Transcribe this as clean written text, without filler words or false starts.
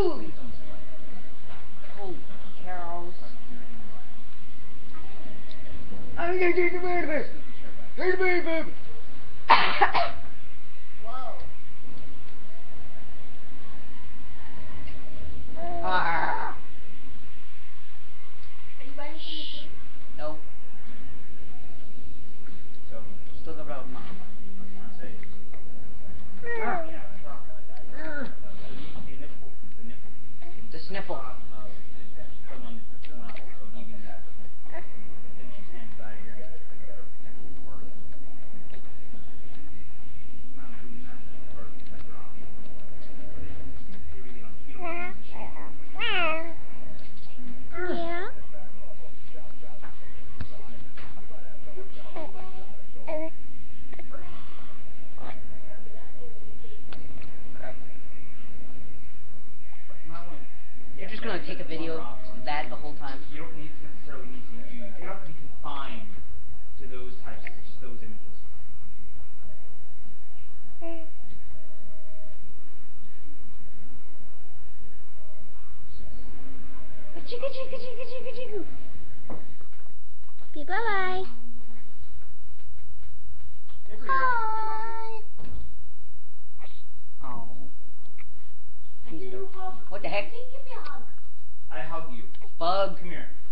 Holy cows. I'm gonna do the baby. Hey, baby. Whoa. Ah. Are you buying some food? Nope. Still got about mom. The sniffle. Yeah. You're just gonna take a video of that the whole time. You don't necessarily need to use. You don't have to be confined to those types, just those images. Chicka chicka chicka chicka chicka. Be bye-bye. Hi. Oh. He's dope. What the heck? Give me a hug. I hug you. Bug. Come here.